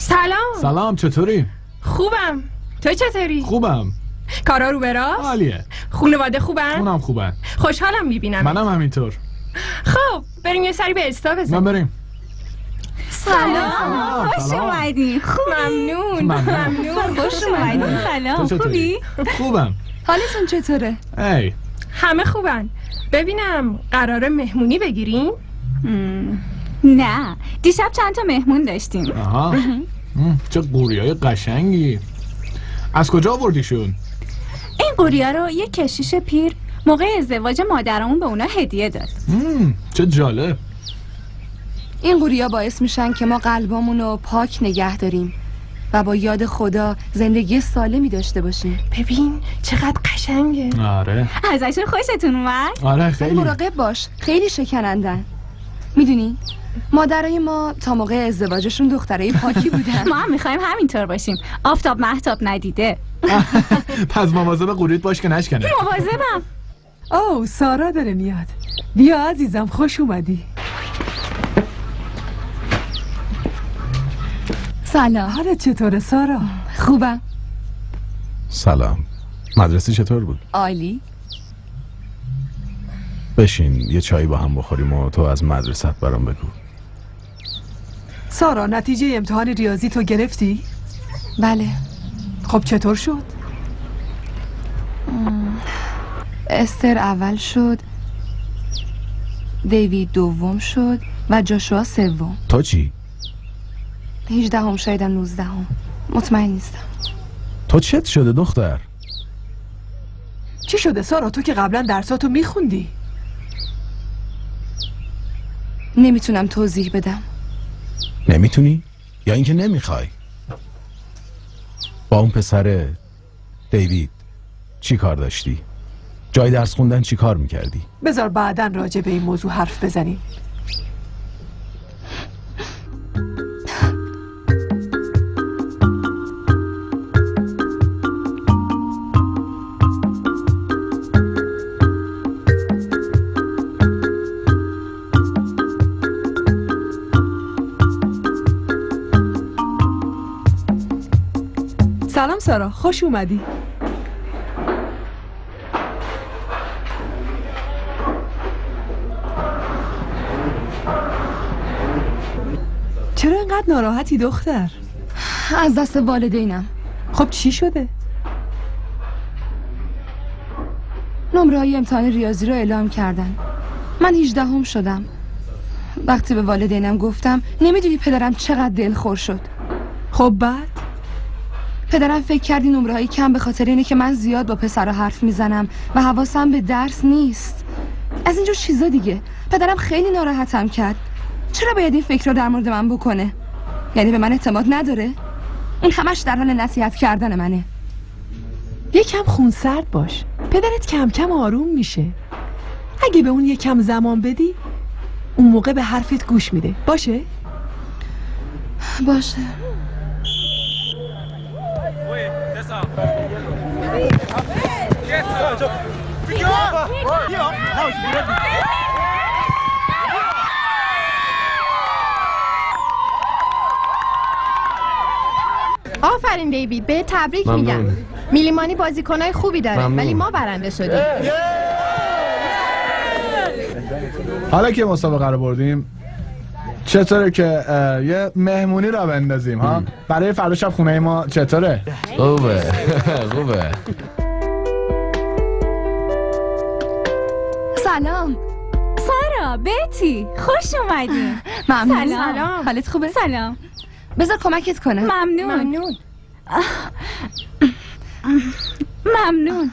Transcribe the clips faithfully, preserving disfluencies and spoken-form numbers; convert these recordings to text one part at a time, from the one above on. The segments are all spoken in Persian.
سلام. سلام، چطوری؟ خوبم. تو چطوری؟ خوبم. کارا رو براست؟ عالیه. خانواده خوبن؟ اونم خوبن. خوشحالم میبینم. منم همینطور. خب بریم یه سری به استا بزنیم. من بریم. سلام، خوش اومدین. ممنون. ممنون. خوش اومدین. سلام، خوبی؟ خوبم. حالتون چطوره؟ ای همه خوبن. ببینم قراره مهمونی بگیریم؟ نه، دیشب چند تا مهمون داشتیم. آها. چه قوریای قشنگی. از کجا آوردیشون؟ این قوریا رو یه کشیش پیر موقع ازدواج مادرمون به اونا هدیه داد. چه جالب. این قوریا باعث میشن که ما قلبامون رو پاک نگه داریم و با یاد خدا زندگی سالمی داشته باشیم. ببین چقدر قشنگه. آره. ازشون خوشتون اومد؟ آره خیلی. مراقب باش، خیلی شکنندن. میدونی مادرای ما تا موقع ازدواجشون دخترای پاکی بودن. ما هم میخوایم همینطور باشیم. آفتاب مهتاب ندیده. پس مواظب قوریت باش که نشکنه. مواظبم. اوه سارا داره میاد. بیا عزیزم، خوش اومدی. سلام. حالت چطوره سارا؟ خوبم. سلام. مدرسه چطور بود؟ عالی. بشین یه چایی با هم بخوریم و تو از مدرسه‌ت برام بگو. سارا نتیجه امتحان ریاضی تو گرفتی؟ بله. خب چطور شد؟ استر اول شد، دیوید دوم شد و جاشوا سوم. تو چی؟ هجدهم شایدم نوزدهم. مطمئن نیستم. تو چت شده دختر؟ چی شده سارا؟ تو که قبلا درساتو میخوندی. نمیتونم توضیح بدم. نمیتونی؟ یا اینکه نمیخوای؟ با اون پسر دیوید چی کار داشتی؟ جای درس خوندن چی کار میکردی؟ بذار بعدن راجع به این موضوع حرف بزنیم. سلام سارا، خوش اومدی. چرا اینقدر ناراحتی دختر؟ از دست والدینم. خب چی شده؟ نمره های امتحان ریاضی رو اعلام کردن. من هجدهم شدم. وقتی به والدینم گفتم نمیدونی پدرم چقدر دلخور شد. خب بعد؟ پدرم فکر کردی نمره های کم به خاطر اینه که من زیاد با پسرها حرف میزنم و حواسم به درس نیست. از اینجور چیزا دیگه. پدرم خیلی ناراحتم کرد. چرا باید این فکر رو در مورد من بکنه؟ یعنی به من اعتماد نداره؟ اون همش در حال نصیحت کردن منه. یکم خونسرد باش. پدرت کم کم آروم میشه. اگه به اون یکم زمان بدی اون موقع به حرفت گوش میده. باشه؟ باشه. آفرین دیوید، به تبریک میگم. میلیمانی بازیکنای خوبی داره ولی ما برنده شدیم. حالا که مسابقه رو بردیم چطوره که یه مهمونی رو بندازیم ها؟ برای فردا شب خونه ما چطوره؟ خوبه خوبه. سلام سارا، بتی، خوش اومدی. ممنون. سلام. حالت خوبه؟ سلام. بذار کمکت کنم. ممنون. ممنون. ممنون.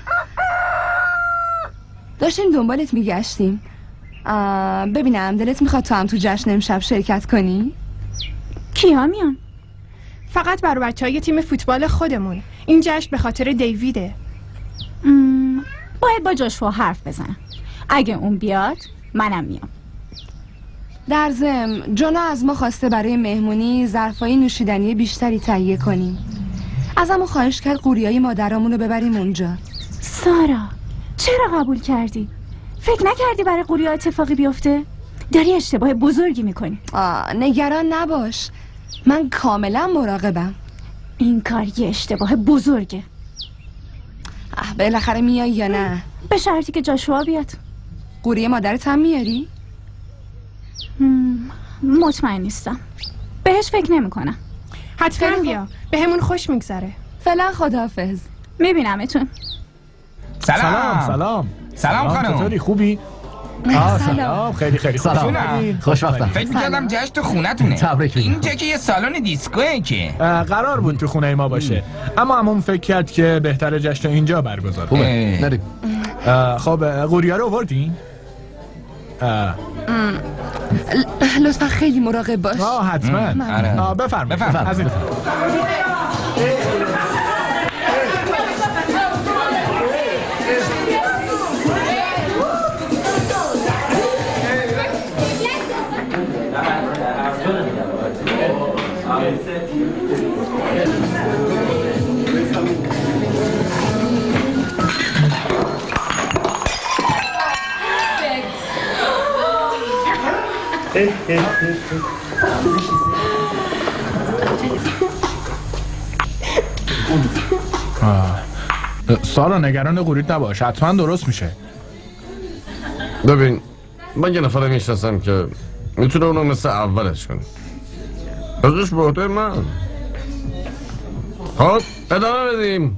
داشتیم دنبالت میگشتیم. ببینم دلت میخواد تو هم تو جشن امشب شرکت کنی؟ کیا میان؟ فقط برای بچهای تیم فوتبال خودمون. این جشن به خاطر دیویده. م... باید با جاشوا حرف بزنم. اگه اون بیاد منم میام. در ضمن جونا از ما خواسته برای مهمونی ظرفای نوشیدنی بیشتری تهیه کنیم. ازمون خواهش کرد قوریای مادرامون رو ببریم اونجا. سارا، چرا قبول کردی؟ فکر نکردی برای قوریا اتفاقی بیفته؟ داری اشتباه بزرگی میکنی. آه، نگران نباش. من کاملا مراقبم. این کار یه اشتباه بزرگه. اه بالاخره میای یا نه؟ به شرطی که جاشوا بیاد. قوری مادرت هم میاری؟ مطمئن نیستم. بهش فکر نمی کنم. حتما بیا، به همون خوش میگذره. فعلا خداحافظ. میبینمتون. سلام سلام سلام سلام خانم. چطوری خوبی؟ آه سلام. خیلی خیلی سلام. خوش وقتم. فکر می‌کردم جشن تو خونتونه. تبریک میگم. اینجا که یه سالن دیسکوئه که قرار بود تو خونه ما باشه، اما عموم فکر کرد که بهتره جشن اینجا برگزار خوبه. نریم. خب قوریا رو آوردین؟ لطفا خیلی مراقب باش. آه حتما. آه بفرمایید. بفرمایید. سارا نگران قوریت نباش، حتما درست میشه. ببین من یه نفر میشناسم که میتونه اونو مثل اولش کنه. ازش بهتر من. خب ادامه بدیم.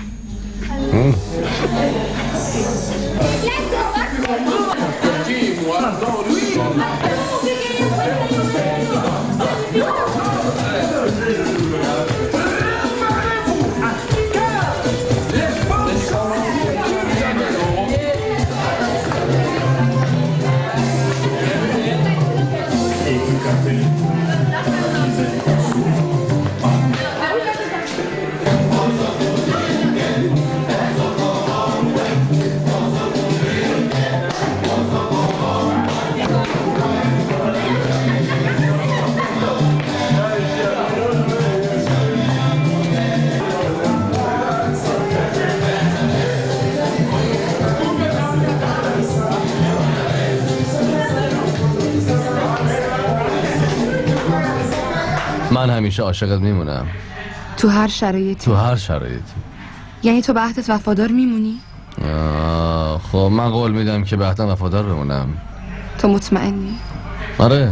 من همیشه عاشقت میمونم. تو هر شرایطی. تو هر شرایطی. یعنی تو به عهدت وفادار میمونی؟ خب من قول میدم که به عهدم وفادار بمونم. تو مطمئنی؟ آره.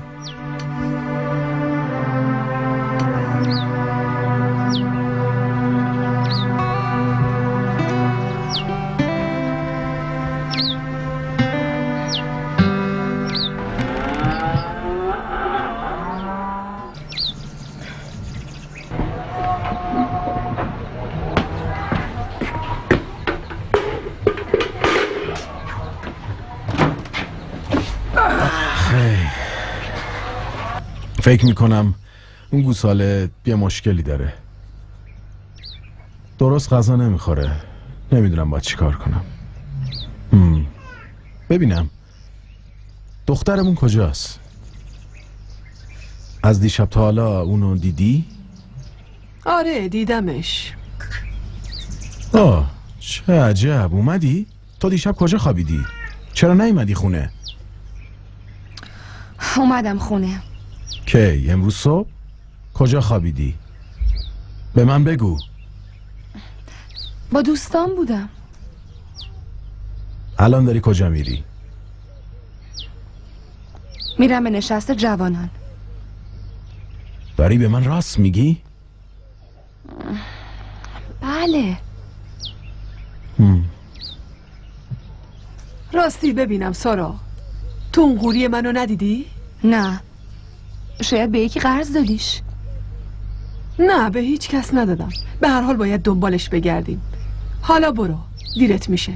فکر میکنم اون گوساله یه مشکلی داره. درست غذا نمیخوره. نمیدونم باید چی کار کنم. هم. ببینم دخترمون کجاست؟ از دیشب تا حالا اونو دیدی؟ آره دیدمش. آه چه عجب. اومدی؟ تو دیشب کجا خوابیدی؟ چرا نیومدی خونه؟ اومدم خونه. کی؟ امروز صبح؟ کجا خوابیدی؟ به من بگو. با دوستان بودم. الان داری کجا میری؟ میرم به نشست جوانان. داری به من راست میگی؟ بله. هم. راستی ببینم سارا، تو اون قوری منو ندیدی؟ نه. شاید به یکی قرض دادیش. نه به هیچ کس ندادم. به هر حال باید دنبالش بگردیم. حالا برو، دیرت میشه.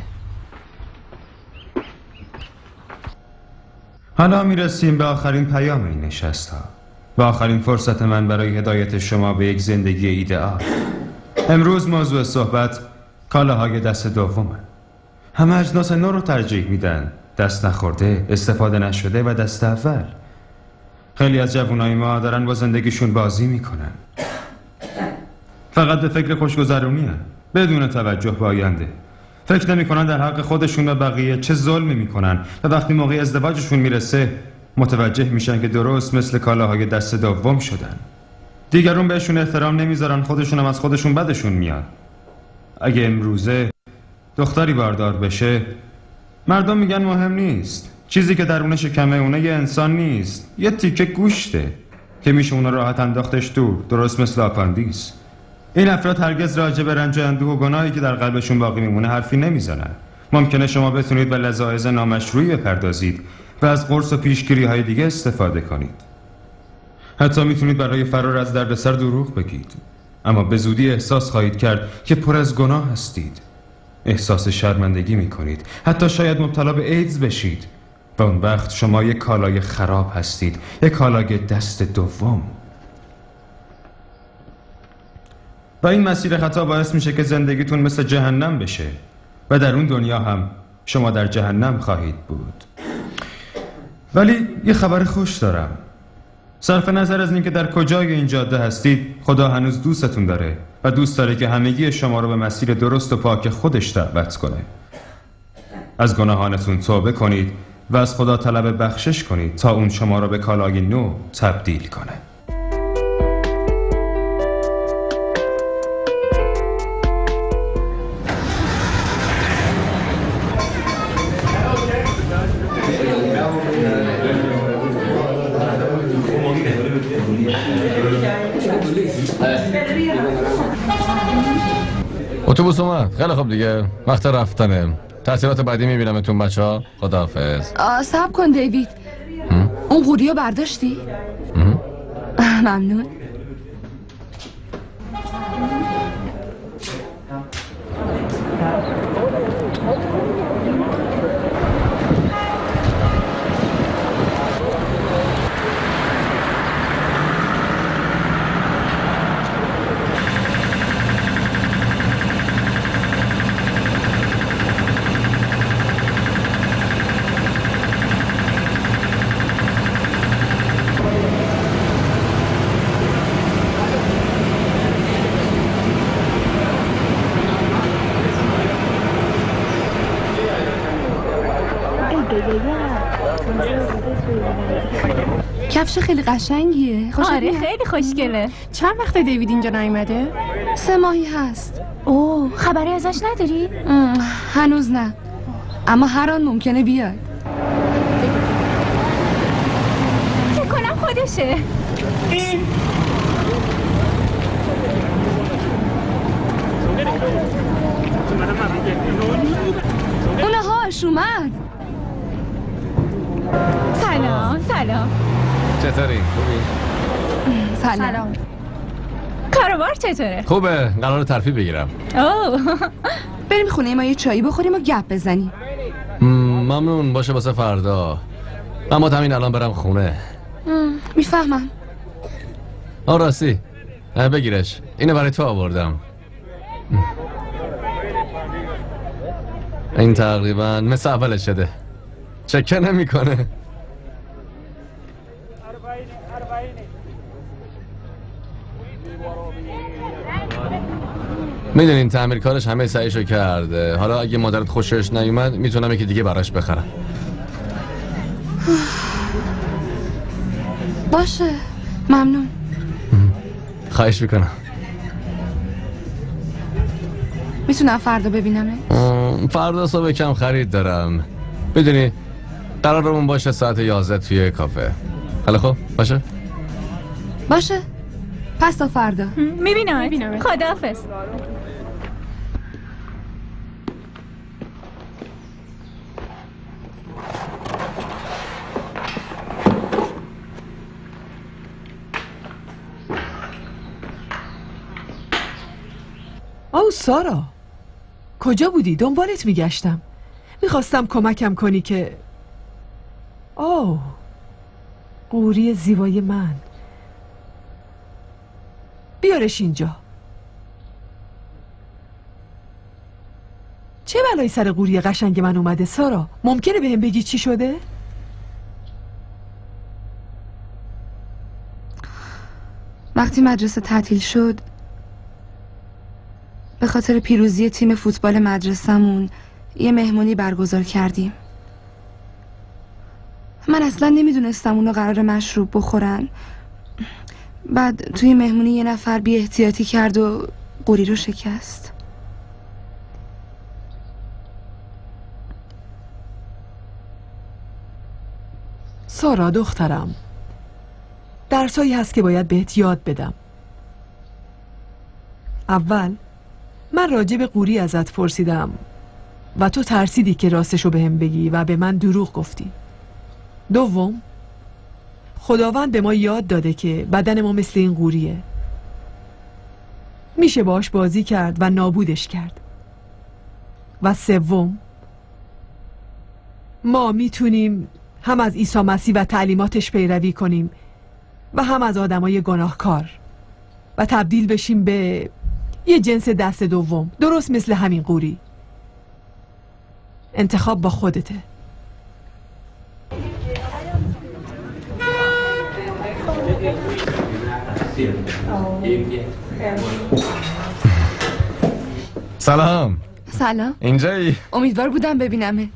حالا میرسیم به آخرین پیام این نشست ها و آخرین فرصت من برای هدایت شما به یک زندگی ایدئال. امروز موضوع صحبت کالاهای دست دومه. همه اجناس نو رو ترجیح میدن، دست نخورده، استفاده نشده و دست اول. خیلی از جوانای ما دارن با زندگیشون بازی میکنن، فقط به فکر خوشگذرونی هن. بدون توجه به آینده. فکر نمیکنن در حق خودشون و بقیه چه ظلمی میکنن و وقتی موقع ازدواجشون میرسه متوجه میشن که درست مثل کالاهای دست دوم شدن. دیگرون بهشون احترام نمیذارن، خودشون هم از خودشون بدشون میاد. اگه امروزه دختری باردار بشه مردم میگن مهم نیست، چیزی که درون شکمه اونه یه انسان نیست، یه تیکه گوشته که میشه اونو راحت انداختش دور، درست مثل آپاندیس. این افراد هرگز راجع به رنج و اندوه و گناهی که در قلبشون باقی میمونه حرفی نمیزنن. ممکنه شما بتونید به لذاذ نامشروعی بپردازید و از قرص و پیشگیری های دیگه استفاده کنید. حتی میتونید برای فرار از دردسر دروغ بگید، اما به زودی احساس خواهید کرد که پر از گناه هستید. احساس شرمندگی میکنید، حتی شاید مبتلا به ایدز بشید و اون وقت شما یک کالای خراب هستید، یک کالای دست دوم. و این مسیر خطا باعث میشه که زندگیتون مثل جهنم بشه و در اون دنیا هم شما در جهنم خواهید بود. ولی یه خبر خوش دارم. صرف نظر از اینکه در کجای این جاده هستید، خدا هنوز دوستتون داره و دوست داره که همگی شما رو به مسیر درست و پاک خودش دعوت کنه. از گناهانتون توبه کنید و از خدا طلب بخشش کنید تا اون شما رو به کالای نو تبدیل کنه. اتوبوس اومد. خیلی خوب دیگه، وقت رفتنه. تحصیلات بعدی میبینمتون بچه ها. خداحافظ. صبر کن دیوید، اون قوری رو برداشتی؟ ممنون. کفش خیلی قشنگیه. آره خیلی خوشگله. چند وقت دیوید اینجا نیومده؟ سه ماهی هست. اوه خبری ازش نداری؟ هنوز نه، اما هر آن ممکنه بیاد. فکر کنم خودشه. اونه هاش اومد. سلام. سلام. چطوری؟ خوبی؟ سلام. سلام. کاروبار چطوره؟ خوبه، قرار ترفیع بگیرم. اوه بریم خونه ما یه چایی بخوریم و گپ بزنیم. ممنون باشه واسه فردا. اما همین الان برم خونه. میفهمم. آه راستی بگیرش، اینو برای تو آوردم. این تقریبا مثل اولش شده، چکه نمی کنه. میدونین تعمیرکارش همه سعیشو کرده. حالا اگه مادرت خوشش نیومد میتونم یکی دیگه براش بخرم. باشه ممنون. خواهش میکنم. میتونم فردا ببینمه؟ فردا صبح کم خرید دارم. میدونی قرارمون باشه ساعت یازده توی کافه. حالا خب باشه؟ باشه پس تا فردا. میبینم. خداحافظ. آو سارا، کجا بودی؟ دنبالت میگشتم. میخواستم کمکم کنی که آه قوری زیبای من. بیارش اینجا. چه بلایی سر قوری قشنگ من اومده سارا؟ ممکنه بهم بگی چی شده؟ وقتی مدرسه تعطیل شد به خاطر پیروزی تیم فوتبال مدرسمون یه مهمونی برگزار کردیم. من اصلا نمیدونستم اونا قرار مشروب بخورن. بعد توی مهمونی یه نفر بی احتیاطی کرد و قوری رو شکست. سارا دخترم، درسایی هست که باید بهت یاد بدم. اول من راجع به قوری ازت پرسیدم و تو ترسیدی که راستشو بهم بگی و به من دروغ گفتی. دوم، خداوند به ما یاد داده که بدن ما مثل این قوریه، میشه باش بازی کرد و نابودش کرد. و سوم، ما میتونیم هم از عیسی مسیح و تعلیماتش پیروی کنیم و هم از آدمای گناهکار و تبدیل بشیم به یه جنس دست دوم، درست مثل همین قوری. انتخاب با خودته. سلام. سلام. اینجایی؟ امیدوار بودم ببینمت.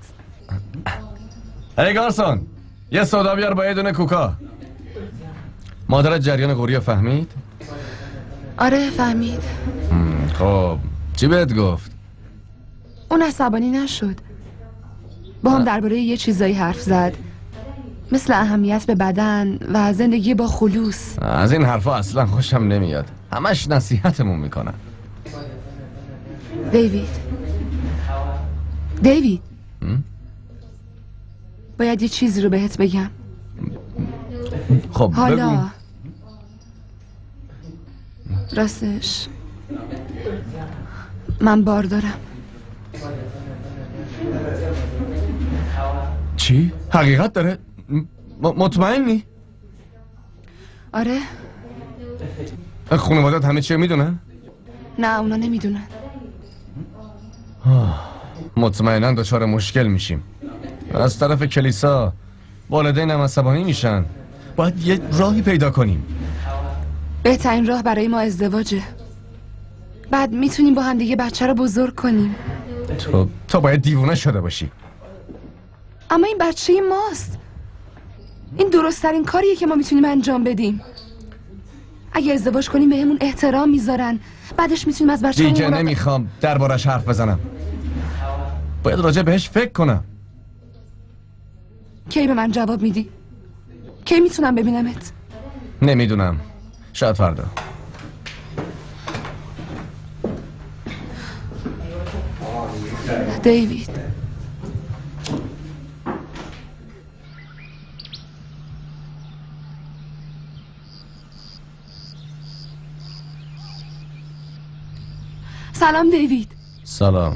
ای گارسون، یه سودا بیار با یه دونه کوکا. مادرت جریان قوری رو فهمید؟ آره فهمید. خب چی بهت گفت؟ اون عصبانی نشد، با هم درباره یه چیزایی حرف زد، مثل اهمیت به بدن و زندگی با خلوص. از این حرفا اصلا خوشم نمیاد، همش نصیحتمون میکنن. دیوید دیوید باید یه چیزی رو بهت بگم. خب حالا بگو. راستش من بار دارم. چی؟ حقیقت داره؟ م- مطمئنی؟ آره. خانوادت همه چیه میدونن؟ نه اونا نمیدونن. مطمئنا دچار مشکل میشیم. از طرف کلیسا والدینم عصبانی میشن. باید یه راهی پیدا کنیم. بهترین راه برای ما ازدواجه. بعد میتونیم با هم دیگه بچه رو بزرگ کنیم. تو تو باید دیوونه شده باشی. اما این بچه ماست. این درست ترین کاریه که ما میتونیم انجام بدیم. اگه ازدواج کنیم بهمون احترام میذارن، بعدش میتونیم از بچه‌مون دیگه مراقب... نمیخوام دربارش حرف بزنم. باید راجع بهش فکر کنم. کی به من جواب میدی؟ کی میتونم ببینمت؟ نمیدونم، شاید فردا. دیوید سلام دیوید. سلام.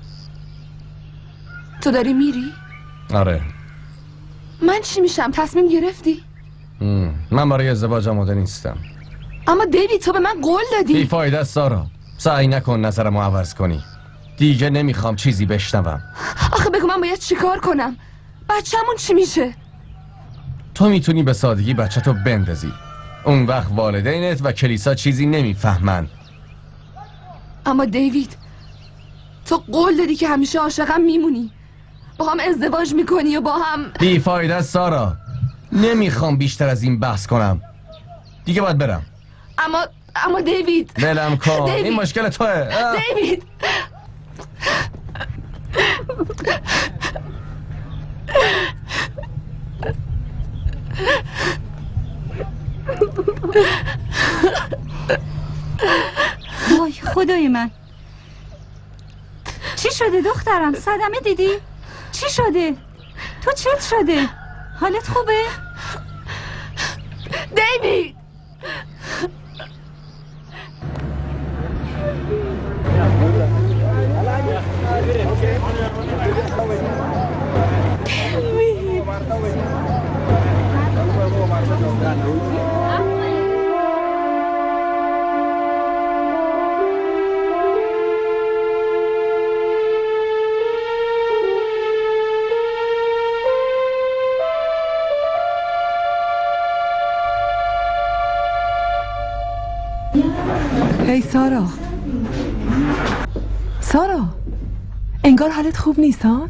تو داری میری؟ آره. من چی میشم؟ تصمیم گرفتی؟ ام. من برای ازدواج آماده نیستم. اما دیوید تو به من قول دادی. بی فایده است سارا، سعی نکن نظرمو عوض کنی. دیگه نمیخوام چیزی بشنوم. آخه بگو من باید چیکار کنم؟ بچه‌مون چی میشه؟ تو میتونی به سادگی بچه تو بندازی، اون وقت والدینت و کلیسا چیزی نمیفهمن. اما دیوید تو قول دادی که همیشه عاشقم میمونی، با هم ازدواج میکنی و با هم. بی فایده است سارا، نمیخوام بیشتر از این بحث کنم. دیگه باید برم. اما اما دیوید ولم کن، دیوید. این مشکل توه. دیوید وای خدای من، چی شده دخترم؟ صدمه دیدی؟ چی شده؟ تو چت شده؟ حالت خوبه؟ دیوید هی سارا، سارا انگار حالت خوب نیست ها؟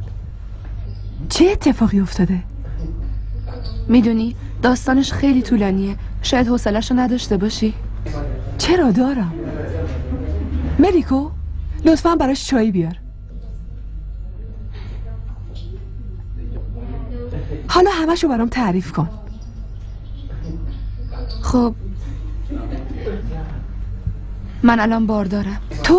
چه اتفاقی افتاده؟ میدونی داستانش خیلی طولانیه، شاید حوصله‌شو نداشته باشی. چرا دارم. ملیکو لطفاً براش چایی بیار. حالا همشو برام تعریف کن. خب من الان باردارم. تو؟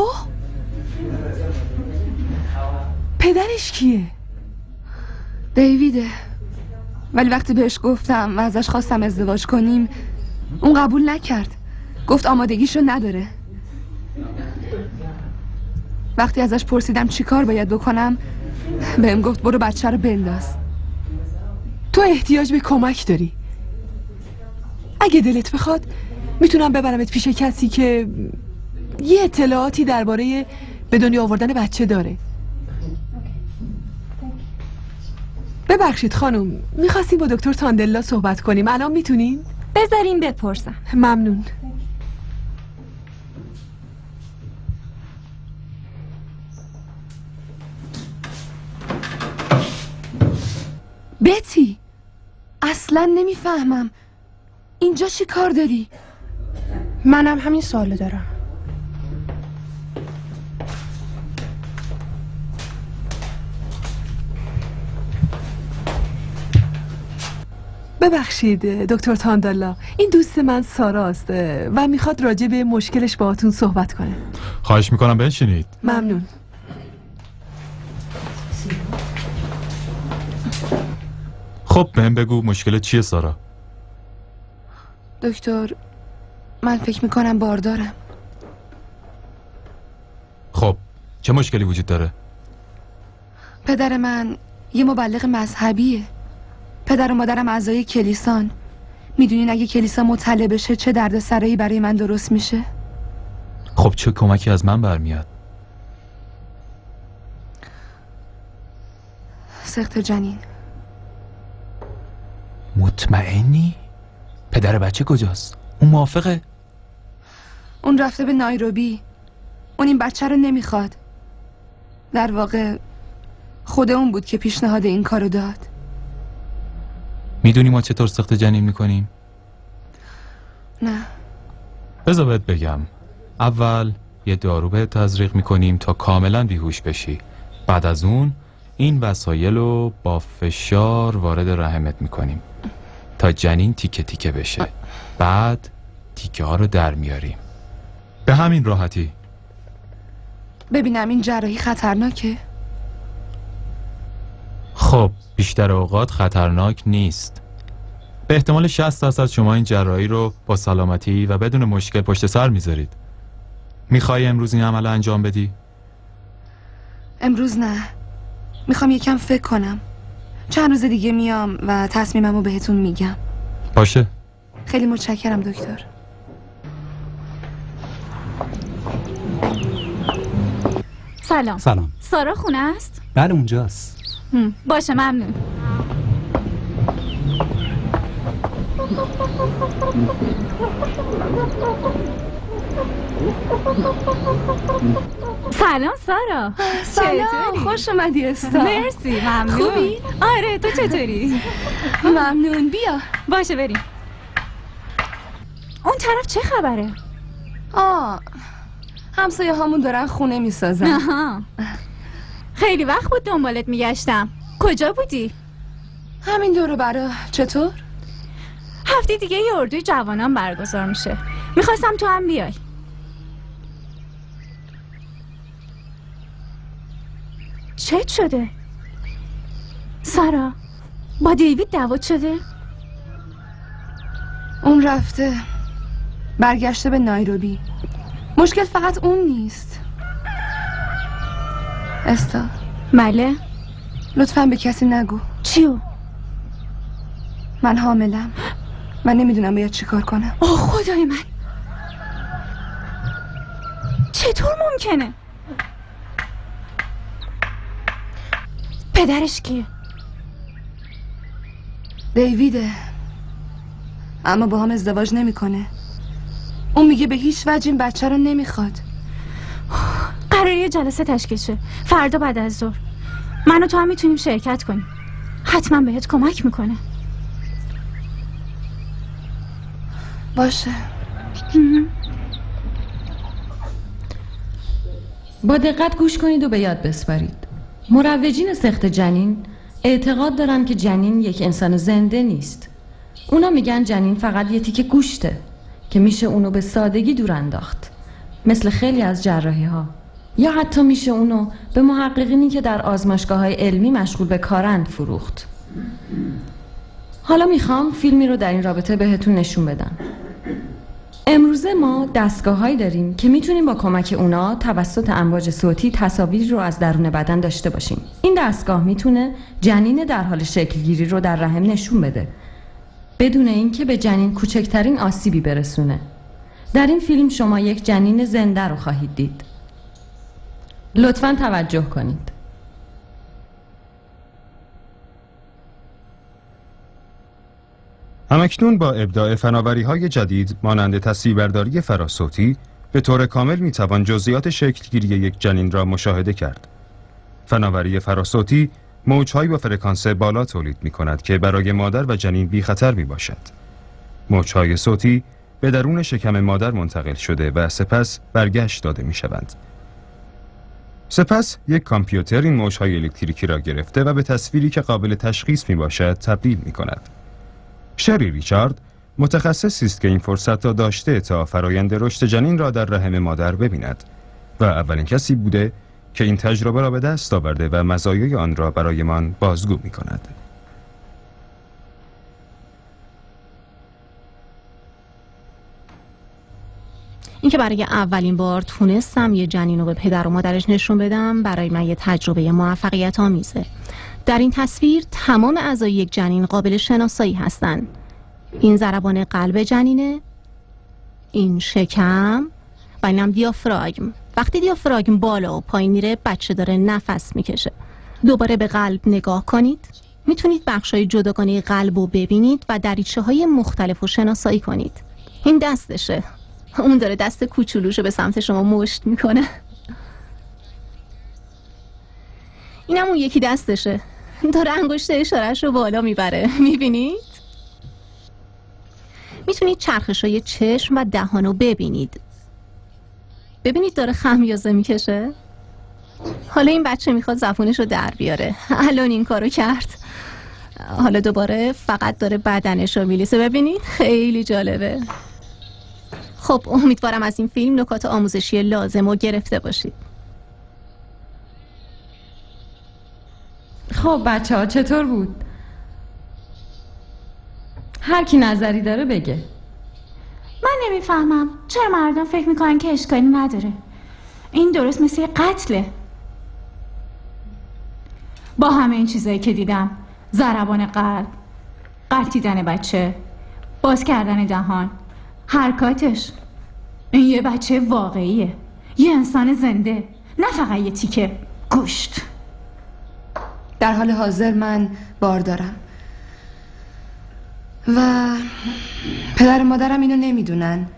پدرش کیه؟ دیویده. ولی وقتی بهش گفتم و ازش خواستم ازدواج کنیم اون قبول نکرد. گفت آمادگیشو نداره. وقتی ازش پرسیدم چی کار باید بکنم بهم گفت برو بچه رو بنداز. تو احتیاج به کمک داری. اگه دلت بخواد میتونم ببرمت پیش کسی که یه اطلاعاتی درباره به دنیا آوردن بچه داره. ببخشید خانم، میخواستیم با دکتر تاندلا صحبت کنیم. الان میتونیم؟ بذاریم بپرسم. ممنون. بتی اصلا نمیفهمم اینجا چی کار داری؟ منم همین سوالو دارم. ببخشید دکتر تاندلا، این دوست من ساراست و میخواد راجع به مشکلش باهاتون صحبت کنه. خواهش میکنم بنشینید. ممنون. خب بهم بگو مشکل چیه سارا؟ دکتر من فکر میکنم باردارم. خب چه مشکلی وجود داره؟ پدر من یه مبلغ مذهبیه. پدر و مادرم اعضای کلیسان. میدونین اگه کلیسا مطلع بشه چه دردسرایی برای من درست میشه؟ خب چه کمکی از من برمیاد؟ سخت جنین. مطمئنی؟ پدر بچه کجاست؟ اون موافقه؟ اون رفته به نایروبی. اون این بچه رو نمیخواد. در واقع خود اون بود که پیشنهاد این کارو داد. میدونی ما چطور سخت جنین میکنیم؟ نه. بذار بهت بگم. اول یه دارو بهت تزریق میکنیم تا کاملا بیهوش بشی. بعد از اون این وسایل رو با فشار وارد رحمت میکنیم تا جنین تیکه تیکه بشه. بعد تیکه ها رو در میاریم. به همین راحتی. ببینم این جراحی خطرناکه؟ خب بیشتر اوقات خطرناک نیست. به احتمال شصت درصد شما این جراحی رو با سلامتی و بدون مشکل پشت سر میذارید. میخوای امروز این عمل انجام بدی؟ امروز نه. میخوام یکم فکر کنم. چند روز دیگه میام و تصمیممو بهتون میگم. باشه. خیلی متشکرم دکتر. سلام. سلام. سارا خونه است؟ بله اونجاست. باشه ممنون. سلام سارا. سلام. خوش اومدی استا. مرسی. ممنون. خوبی؟ آره تو چطوری؟ ممنون. بیا. باشه بریم. اون طرف چه خبره؟ آه همسایه هامون دارن خونه میسازن. آها. خیلی وقت بود دنبالت میگشتم. کجا بودی؟ همین دورو برا. چطور؟ هفته دیگه یه اردوی جوانان برگزار میشه. میخواستم تو هم بیای. چه شده؟ سارا با دیوید دعوت شده؟ اون رفته برگشته به نایروبی. مشکل فقط اون نیست. استا. بله؟ لطفاً به کسی نگو. چیو؟ من حاملم. من نمیدونم باید چی کار کنم. آه خدای من. چطور ممکنه؟ پدرش کیه؟ دیویده. اما با هم ازدواج نمیکنه. اون میگه به هیچ وجه این بچه رو نمیخواد. قراره یه جلسه تشکیل شه فردا بعد از ظهر. من و تو هم میتونیم شرکت کنیم. حتما بهت کمک میکنه. باشه. با دقت گوش کنید و به یاد بسپارید. مروجین سخت جنین اعتقاد دارن که جنین یک انسان زنده نیست. اونا میگن جنین فقط یه تیکه گوشته که میشه اونو به سادگی دور انداخت، مثل خیلی از جراحی ها. یا حتی میشه اونو به محققینی که در آزمایشگاه های علمی مشغول به کارند فروخت. حالا میخوام فیلمی رو در این رابطه بهتون نشون بدم. امروزه ما دستگاه هایی داریم که میتونیم با کمک اونا توسط امواج صوتی تصاویر رو از درون بدن داشته باشیم. این دستگاه میتونه جنین در حال شکل گیری رو در رحم نشون بده بدون اینکه به جنین کوچکترین آسیبی برسونه. در این فیلم شما یک جنین زنده رو خواهید دید. لطفاً توجه کنید. همکنون با ابداع فناوری‌های جدید مانند تصویربرداری فراسوتی به طور کامل میتوان جزئیات شکلگیری یک جنین را مشاهده کرد. فناوری فراسوتی موج‌هایی با فرکانس بالا تولید می‌کند که برای مادر و جنین بی خطر میباشد. موج‌های صوتی به درون شکم مادر منتقل شده و سپس برگشت داده می‌شوند. سپس یک کامپیوتر این موج‌های الکتریکی را گرفته و به تصویری که قابل تشخیص میباشد تبدیل می‌کند. شری ریچارد متخصصی است که این فرصت را داشته تا فرایند رشد جنین را در رحم مادر ببیند و اولین کسی بوده که این تجربه را به دست آورده و مزایای آن را برایمان بازگو می کند. این که برای اولین بار تونستم یه جنین رو به پدر و مادرش نشون بدم برای من یه تجربه موفقیت آمیزه. در این تصویر تمام اعضای یک جنین قابل شناسایی هستند. این ضربان قلب جنینه، این شکم و اینم دیافراگم. وقتی دیافراگم بالا و پایین میره بچه داره نفس میکشه. دوباره به قلب نگاه کنید. میتونید بخشای جداگانه قلب رو ببینید و دریچه های مختلف رو شناسایی کنید. این دستشه، اون داره دست کوچولوشو به سمت شما مشت میکنه. اینم اون یکی دستشه، داره انگشت اشارهش رو بالا میبره. میبینید؟ میتونید چرخشای چشم و دهان رو ببینید. ببینید داره خمیازه میکشه. حالا این بچه میخواد زبونش رو در بیاره. الان این کارو کرد. حالا دوباره فقط داره بدنش رو میلیسه. ببینید خیلی جالبه. خب امیدوارم از این فیلم نکات آموزشی لازم رو گرفته باشید. خب بچه ها چطور بود؟ هر کی نظری داره بگه. من نمیفهمم چرا مردم فکر میکنن که اشکالی نداره. این درست مثل یه قتله. با همه این چیزایی که دیدم، ضربان قلب، قرتیدن بچه، باز کردن دهان، حرکاتش، این یه بچه واقعیه، یه انسان زنده، نه فقط یه تیکه گوشت. در حال حاضر من بار دارم و پدر و مادرم اینو نمیدونن.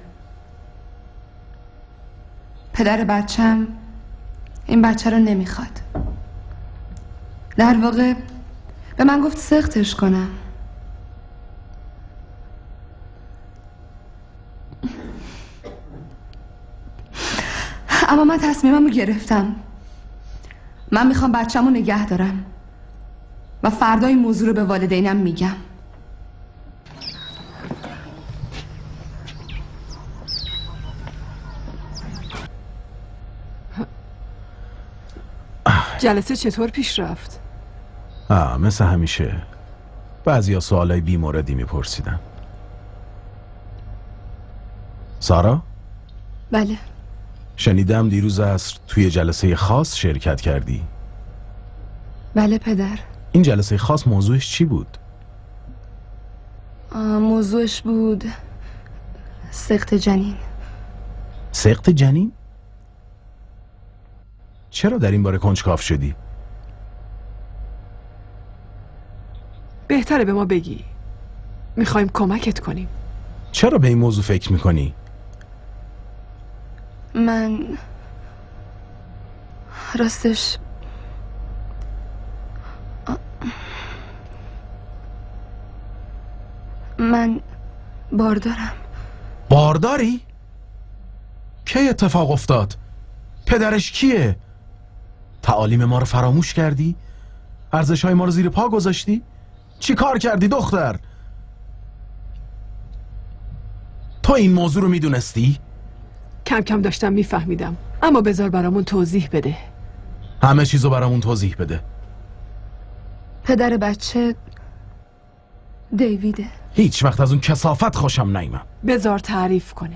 پدر بچم این بچه رو نمیخواد. در واقع به من گفت سختش کنم. اما من تصمیمم رو گرفتم. من میخوام بچم رو نگه دارم و فردا این موضوع رو به والدینم میگم. جلسه چطور پیش رفت؟ آه مثل همیشه بعضی سوالای بی موردی میپرسیدن. سارا؟ بله. شنیدم دیروز عصر توی جلسه خاص شرکت کردی. بله پدر. این جلسه خاص موضوعش چی بود؟ موضوعش بود سقط جنین. سقط جنین؟ چرا در این باره کنجکاو شدی؟ بهتره به ما بگی. میخوایم کمکت کنیم. چرا به این موضوع فکر میکنی؟ من راستش من بار دارم. بارداری؟ کی اتفاق افتاد؟ پدرش کیه؟ تعالیم ما رو فراموش کردی؟ ارزش‌های ما رو زیر پا گذاشتی؟ چی کار کردی دختر؟ تو این موضوع رو میدونستی؟ کم کم داشتم میفهمیدم، اما بذار برامون توضیح بده. همه چیزو برامون توضیح بده. پدر بچه دیویده. هیچ وقت از اون کثافت خوشم نیامد. بذار تعریف کنه.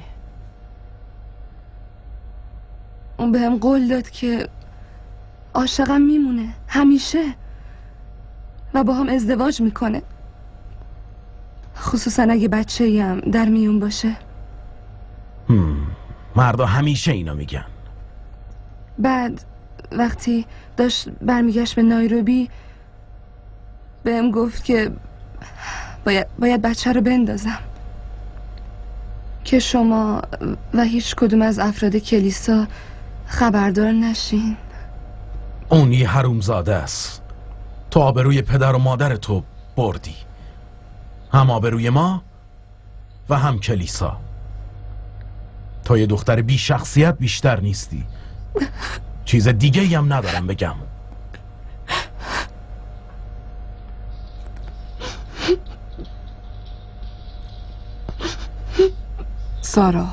اون بهم قول داد که عاشقم میمونه همیشه و با هم ازدواج میکنه، خصوصا اگه بچه‌ای هم در میون باشه. هم. مردا همیشه اینا میگن. بعد وقتی داشت برمیگشت به نایروبی بهم گفت که باید, باید بچه رو بندازم که شما و هیچ کدوم از افراد کلیسا خبردار نشین. اون یه حرومزاده است. تو آبروی پدر و مادر تو بردی، هم آبروی ما و هم کلیسا. تو یه دختر بی شخصیت بیشتر نیستی. چیز دیگه ای هم ندارم بگم. سارا،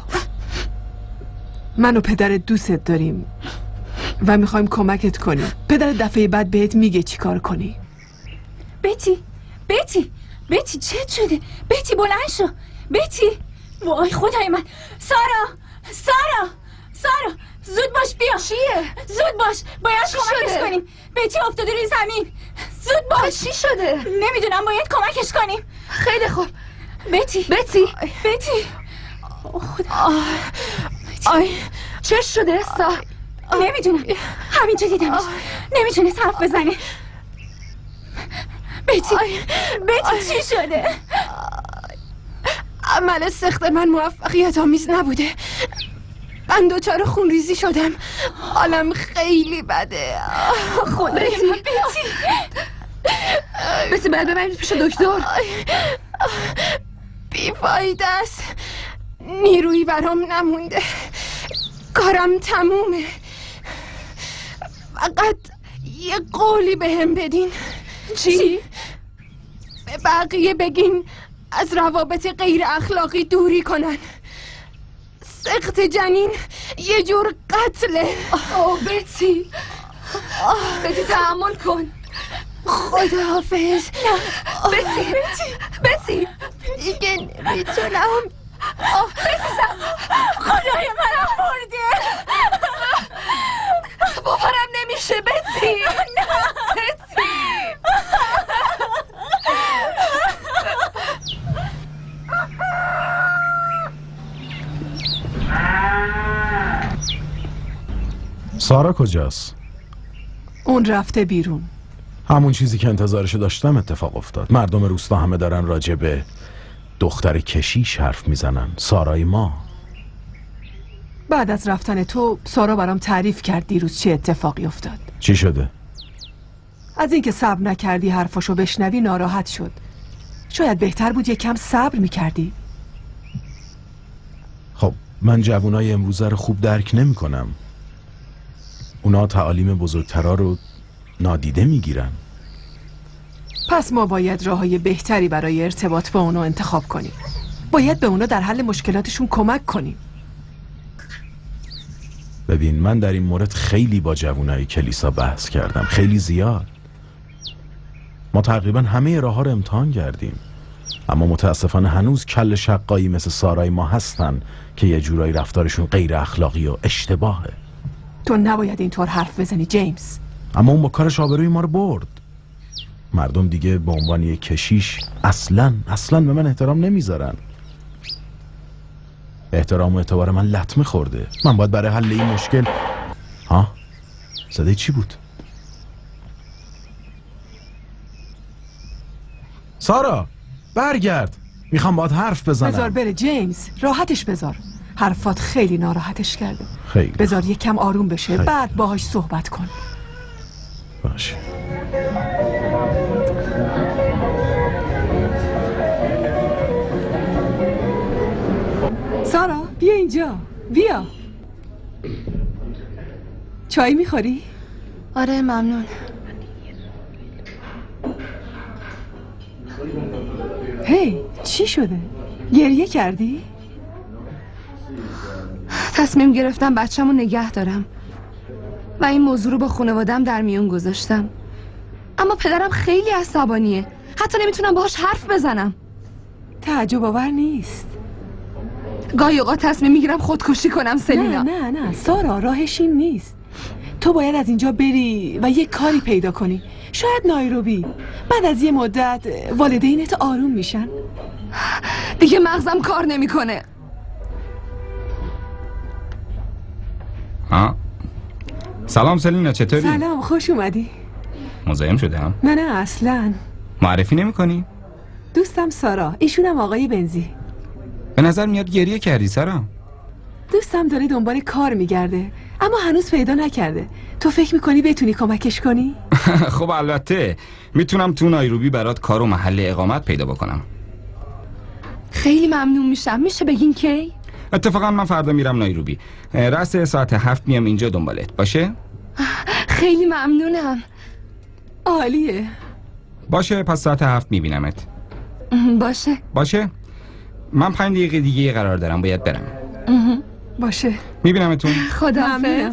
من و پدرت دوستت داریم و میخوایم کمکت کنیم. پدر دفعه بعد بهت میگه چی کار کنی. بتی بتی بتی چه شده؟ بتی بلند شو. بتی، وای خدای من. سارا سارا سارا زود باش بیا. چیه؟ زود باش، باید کمکش شده؟ کنیم. بتی افتاده روی زمین. زود باش. چی شده؟ نمیدونم، باید کمکش کنیم. خیلی خوب. بتی بتی بتی خدا. آی چه شده استا؟ نمیدونم، همینجا دیدمش. نمیتونست حرف بزنه. بتی بتی چی شده؟ عمل سخت من موفقیت آمیز نبوده. من دوچار خونریزی شدم. حالم خیلی بده. خدای من. بتی بتی باید ببرید پیش دکتر. بیفایده است. نیرویی برام نمونده. کارم تمومه. فقط یه قولی بهم بدین. چی؟ به بقیه بگین از روابط غیر اخلاقی دوری کنن. سقط جنین یه جور قتله. آه بتی بتی تحمل کن. خداحافظ. بتی بتی دیگه نمیتونم. خدای منم مرده. باورم نمیشه بتی. بتی سارا کجاست؟ اون رفته بیرون. همون چیزی که انتظارشو داشتم اتفاق افتاد. مردم روستا همه دارن راجع به دختر کشیش حرف میزنن، سارای ما. بعد از رفتن تو سارا برام تعریف کرد دیروز چه اتفاقی افتاد. چی شده؟ از اینکه صبر نکردی حرفاشو بشنوی ناراحت شد. شاید بهتر بود یکم صبر میکردی. خب من جوانای امروزه رو خوب درک نمی کنم. اونا تعالیم بزرگترا رو نادیده میگیرن. پس ما باید راههای بهتری برای ارتباط با اونا انتخاب کنیم. باید به اونا در حل مشکلاتشون کمک کنیم. ببین من در این مورد خیلی با جوانای کلیسا بحث کردم، خیلی زیاد. ما تقریبا همه راه ها رو امتحان کردیم، اما متاسفانه هنوز کل شقایی مثل سارای ما هستن که یه جورایی رفتارشون غیر اخلاقی و اشتباهه. تو نباید اینطور حرف بزنی جیمز. اما اون با کارش آبروی ما رو برد. مردم دیگه به عنوان یک کشیش اصلا اصلا به من احترام نمیذارن. احترام و اعتبار من لطمه خورده. من باید برای حل این مشکل. ها؟ صدای چی بود؟ سارا برگرد، میخوام باید حرف بزنم. بذار بره جیمز، راحتش بذار. حرفات خیلی ناراحتش کرده. خیلی بذار یک کم آروم بشه، خیلی. بعد باهاش صحبت کن. باشه. سارا بیا اینجا، بیا. چای میخوری؟ آره ممنون. هی چی شده؟ گریه کردی؟ تصمیم گرفتم بچه‌مو نگه دارم و این موضوع رو با خانواده‌ام در میون گذاشتم. اما پدرم خیلی عصبانیه، حتی نمیتونم باهاش حرف بزنم. تعجب آور نیست. گاهی اوقات تصمیم میگیرم خودکشی کنم سلینا. نه نه نه سارا، راهش این نیست. تو باید از اینجا بری و یه کاری پیدا کنی. شاید نایروبی. بعد از یه مدت والدینت آروم میشن. دیگه مغزم کار نمیکنه. ها سلام سلینا، چطوری؟ سلام، خوش اومدی. مزاحم شدم؟ نه نه اصلا. معرفی نمی کنی؟ دوستم سارا، ایشونم آقای بنزی. به نظر میاد گریه کردی سارا. دوستم داره دنبال کار میگرده اما هنوز پیدا نکرده. تو فکر میکنی بتونی کمکش کنی؟ خب البته میتونم تو نایروبی برات کار و محل اقامت پیدا بکنم. خیلی ممنون میشم. میشه بگین کی؟ اتفاقا من فردا میرم نایروبی. رأس ساعت هفت میام اینجا دنبالت. باشه؟ خیلی ممنونم. عالیه. باشه پس ساعت هفت میبینمت. باشه. باشه؟ من پنج دقیقه دیگه قرار دارم، باید برم. باشه. میبینمتون. خداحافظ.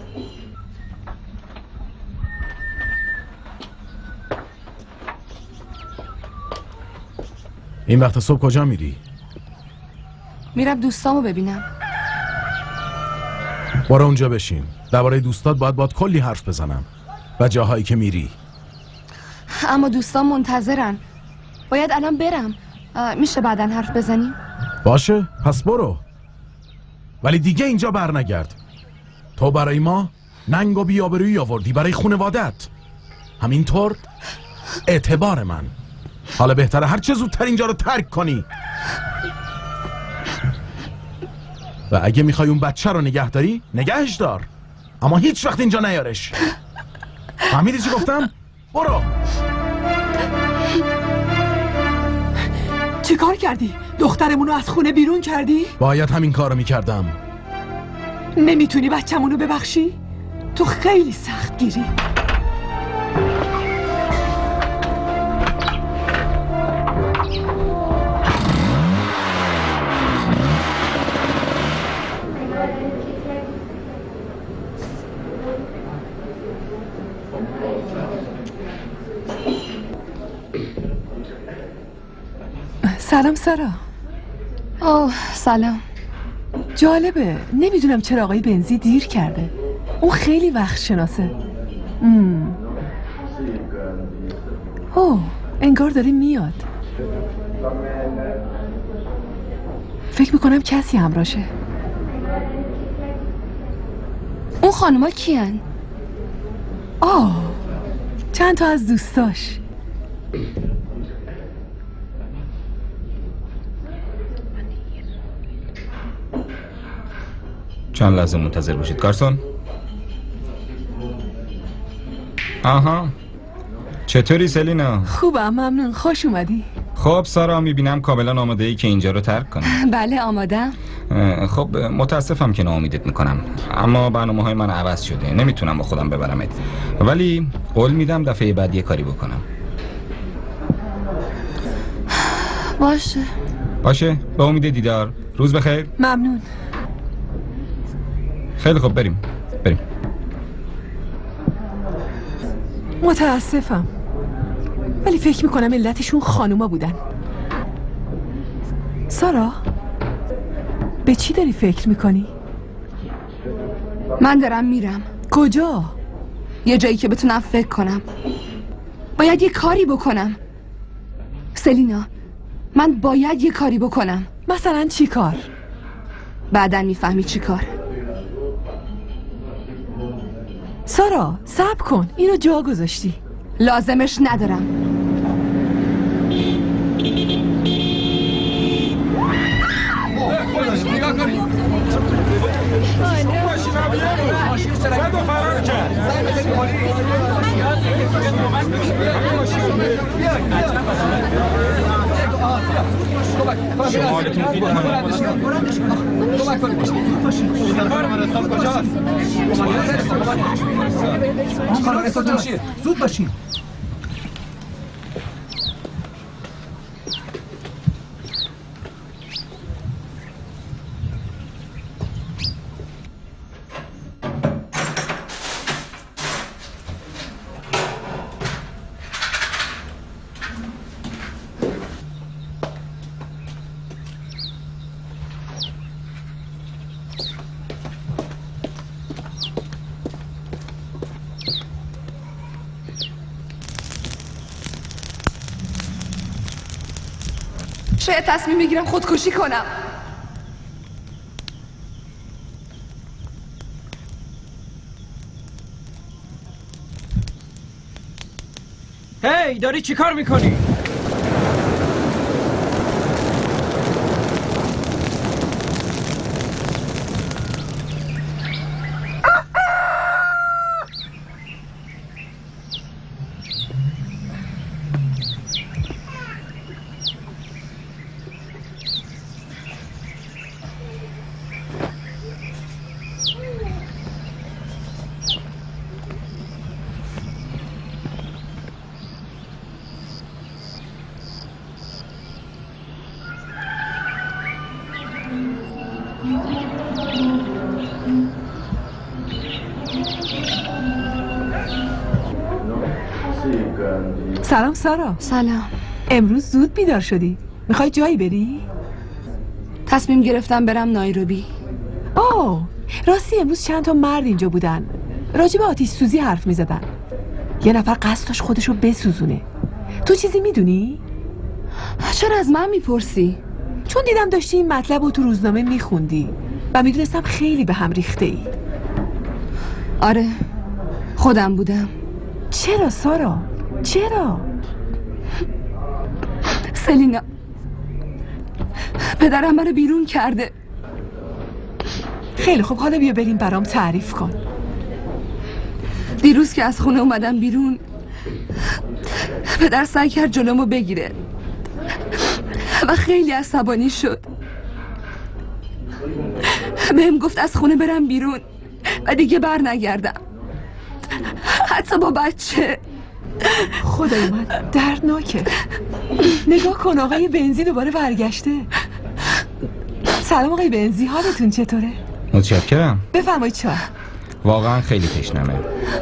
این وقت صبح کجا میری؟ میرم دوستامو ببینم. برو اونجا بشین. درباره دوستات باید باید کلی حرف بزنم و جاهایی که میری. اما دوستان منتظرن. باید الان برم. میشه بعداً حرف بزنیم؟ باشه پس برو، ولی دیگه اینجا بر نگرد. تو برای ما ننگ و بی‌آبرویی آوردی، برای خانواده‌ات. همینطور اعتبار من. حالا بهتره هر چه زودتر اینجا رو ترک کنی. و اگه میخوای اون بچه رو نگه داری نگهش دار، اما هیچ وقت اینجا نیارش. فهمیدی چی گفتم؟ برو. چی کار کردی؟ دخترمونو از خونه بیرون کردی؟ باید همین کارو میکردم. نمیتونی بچه‌مونو ببخشی؟ تو خیلی سخت گیری. سلام سارا. اوه سلام. جالبه، نمیدونم چرا آقای بنزی دیر کرده. اون خیلی وقت شناسه. ام. اوه انگار داره میاد. فکر میکنم کسی همراشه. اون خانوما کیان؟ آه چند تا از دوستاش. چند لحظه منتظر باشید گارسون. آها چطوری سلینا؟ خوبم ممنون، خوش اومدی. خب سارا میبینم کاملا آماده ای که اینجا رو ترک کنی. بله آمادم. خب متاسفم که ناامیدت میکنم، اما برنامه های من عوض شده، نمیتونم با خودم ببرمت، ولی قول میدم دفعه بعد یه کاری بکنم. باشه باشه، به امید دیدار. روز بخیر. ممنون. خیلی خوب بریم بریم. متاسفم ولی فکر میکنم علتشون خانوما بودن. سارا به چی داری فکر میکنی؟ من دارم میرم. کجا؟ یه جایی که بتونم فکر کنم. باید یه کاری بکنم. سلینا من باید یه کاری بکنم. مثلا چی کار؟ بعدن میفهمی چی کار. سارا صبر کن، اینو جا گذاشتی. لازمش ندارم. شمالتون خوبه زود باشین. شاید تصمیم بگیرم خودکشی کنم. هی داری چی کار میکنی؟ سلام سارا. سلام. امروز زود بیدار شدی؟ میخوای جایی بری؟ تصمیم گرفتم برم نایروبی. آه راستی امروز چند تا مرد اینجا بودن، راجع به آتش سوزی حرف میزدن. یه نفر قصد داشت خودشو بسوزونه. تو چیزی میدونی؟ چرا از من میپرسی؟ چون دیدم داشتی این مطلب رو تو روزنامه میخوندی و میدونستم خیلی به هم ریخته ای. آره خودم بودم. چرا سارا؟ چرا؟ سلینا پدرم منو بیرون کرده. خیلی خوب حالا بیا بریم برام تعریف کن. دیروز که از خونه اومدم بیرون پدر سعی کرد جلومو بگیره و خیلی عصبانی شد. بهم گفت از خونه برم بیرون و دیگه بر نگردم، حتی با بچه. خدای من دردناکه. نگاه کن آقای بنزی دوباره برگشته. سلام آقای بنزی، حالتون چطوره؟ متشکرم. بفرمایید چای. واقعا خیلی تشنمه.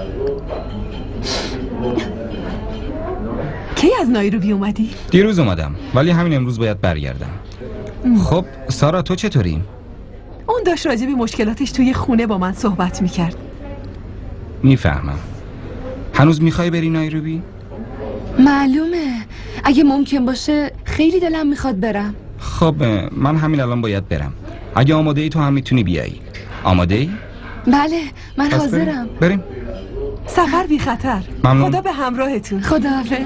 کی از نایروبی اومدی؟ دیروز اومدم ولی همین امروز باید برگردم. خب سارا تو چطوری؟ اون داشت راجع به مشکلاتش توی خونه با من صحبت میکرد. میفهمم. هنوز میخوای بری نایروبی؟ معلومه، اگه ممکن باشه خیلی دلم میخواد برم. خب من همین الان باید برم. اگه آماده ای تو هم میتونی بیایی. آماده ای؟ بله من حاضرم. بریم. بریم سفر بی خطر. ممنون. خدا به همراهتون. خداحافظ.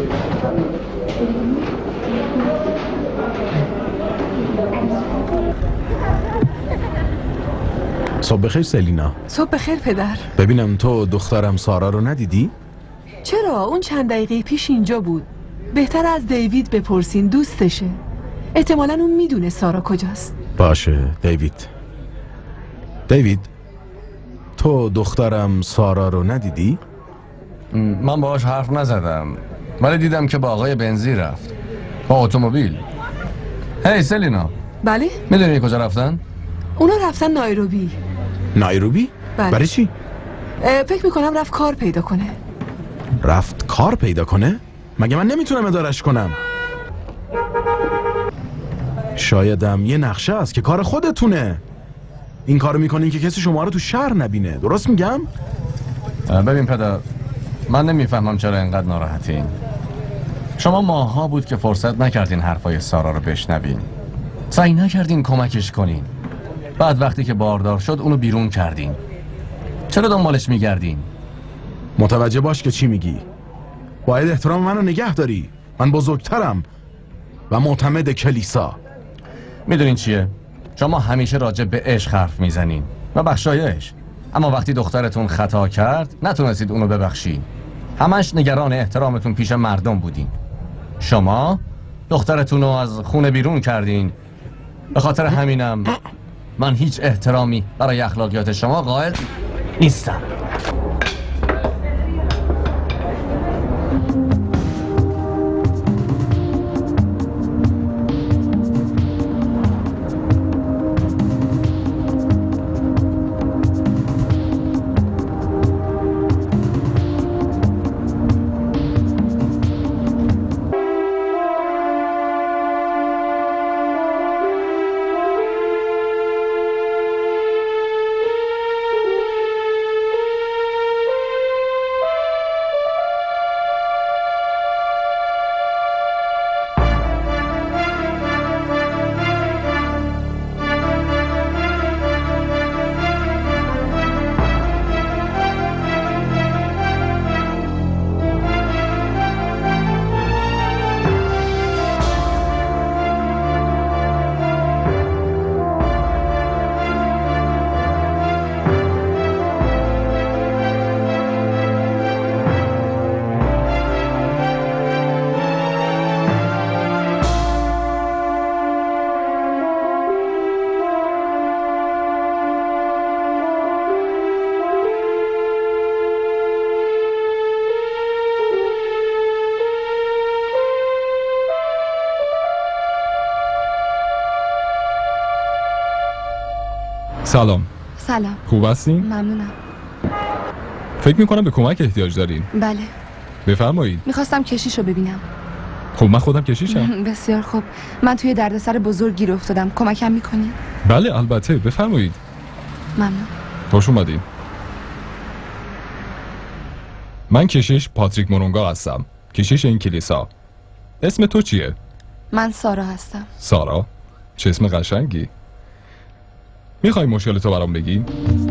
صبح بخیر سلینا. صبح بخیر پدر. ببینم تو دخترم سارا رو ندیدی؟ چرا؟ اون چند دقیقه پیش اینجا بود. بهتر از دیوید بپرسین، دوستشه. احتمالاً اون میدونه سارا کجاست. باشه دیوید. دیوید تو دخترم سارا رو ندیدی؟ من باهاش حرف نزدم ولی دیدم که با آقای بنزی رفت با اتومبیل. هی سلینا. بله؟ میدونی کجا رفتن؟ اونا رفتن نایروبی. نایروبی؟ بله. برای چی؟ فکر میکنم رفت کار پیدا کنه. رفت کار پیدا کنه؟ مگه من نمیتونم ادارش کنم؟ شایدم یه نقشه است که کار خودتونه. این کارو میکنین که کسی شما رو تو شهر نبینه. درست میگم؟ ببین پدر، من نمیفهمم چرا اینقدر ناراحتین. شما ماها بود که فرصت نکردین حرفای سارا رو بشنوین، سعی نکردین کمکش کنین. بعد وقتی که باردار شد اونو بیرون کردین. چرا دنبالش میگردین؟ متوجه باش که چی میگی. باید احترام منو نگه داری. من بزرگترم و معتمد کلیسا. میدونین چیه؟ شما همیشه راجع به عشق حرف میزنین و بخشایش، اما وقتی دخترتون خطا کرد نتونستید اونو ببخشین. همش نگران احترامتون پیش مردم بودین. شما دخترتون رو از خونه بیرون کردین. به خاطر همینم من هیچ احترامی برای اخلاقیات شما قائل نیستم. سلام. سلام. خوب هستین؟ ممنونم. فکر میکنم به کمک احتیاج دارین. بله. بفرمایید. میخواستم کشیشو ببینم. خب من خودم کشیشم. بسیار خوب. من توی دردسر بزرگ گیر افتادم. کمکم میکنی؟ بله البته بفرمایید. ممنون. خوش اومدین. من کشیش پاتریک مورونگا هستم. کشیش این کلیسا. اسم تو چیه؟ من سارا هستم. سارا؟ چه اسم قشنگی. میخوای مشکل تو برام بگی؟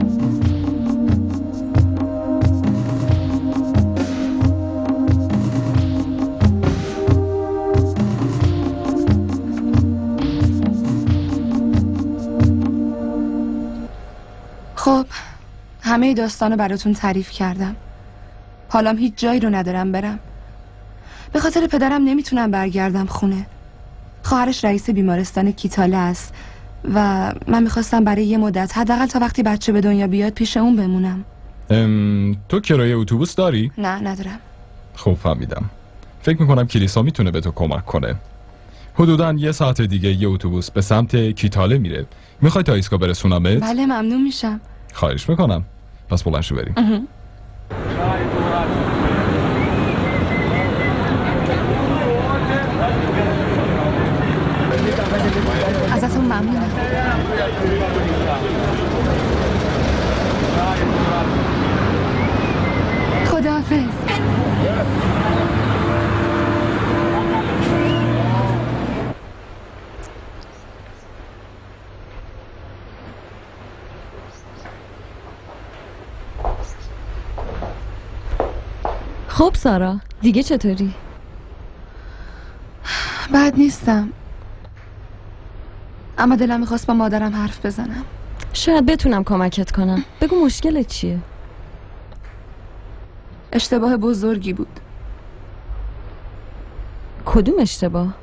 خب همه داستانو براتون تعریف کردم. حالام هیچ جایی رو ندارم برم. به خاطر پدرم نمیتونم برگردم خونه. خواهرش رئیس بیمارستان کیتاله است و من میخواستم برای یه مدت حداقل تا وقتی بچه به دنیا بیاد پیش اون بمونم. ام، تو کرایه اتوبوس داری؟ نه ندارم. خب فهمیدم. فکر میکنم کلیسا میتونه به تو کمک کنه. حدوداً یه ساعت دیگه یه اتوبوس به سمت کیتاله میره. میخوای تا ایستگاه برسونمت؟ بله ممنون میشم. خواهش میکنم. پس بلند شو بریم. ازتون ممنونم. خداحافظ. خب سارا دیگه چطوری؟ بد نیستم، اما دلم میخواست با مادرم حرف بزنم. شاید بتونم کمکت کنم. بگو مشکلت چیه؟ اشتباه بزرگی بود. کدوم اشتباه؟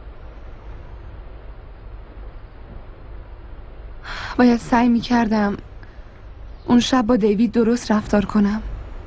باید سعی میکردم اون شب با دیوید درست رفتار کنم.